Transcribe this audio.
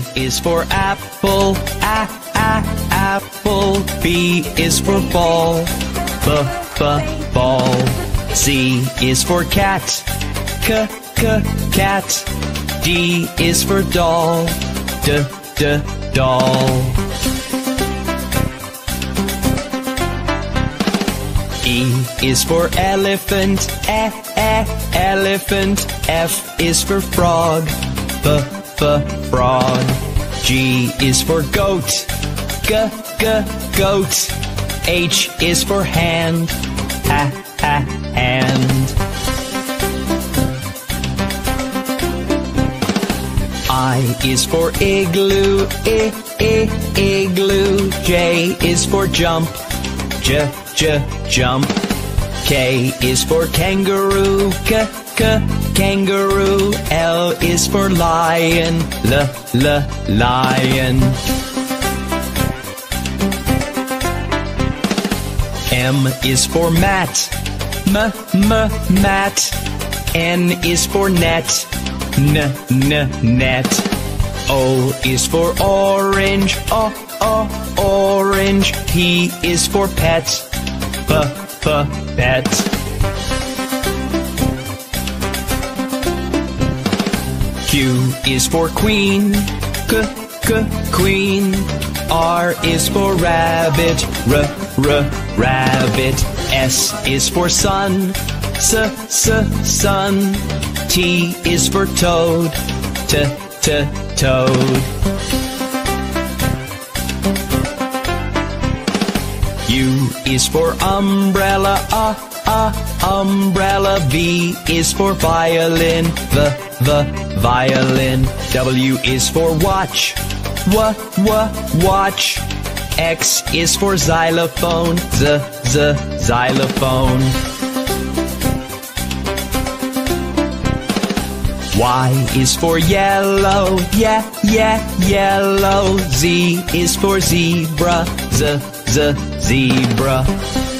is for apple, apple. B is for ball, ball. C is for cat, cat. D is for doll, doll. E is for elephant, elephant. F is for frog, frog. G is for goat, goat. H is for hand, hand. I is for igloo, igloo. J is for jump, jump. K is for kangaroo, kangaroo. L is for lion, lion. M is for mat, mat. N is for net, net. O is for orange, orange. P is for pet, pet. Q is for queen, queen. R is for rabbit, rabbit. S is for sun, sun. T is for toad, toad. U is for umbrella, umbrella. V is for violin, the violin. W is for watch, watch. X is for xylophone, xylophone. Y is for yellow, yellow. Z is for zebra, zebra.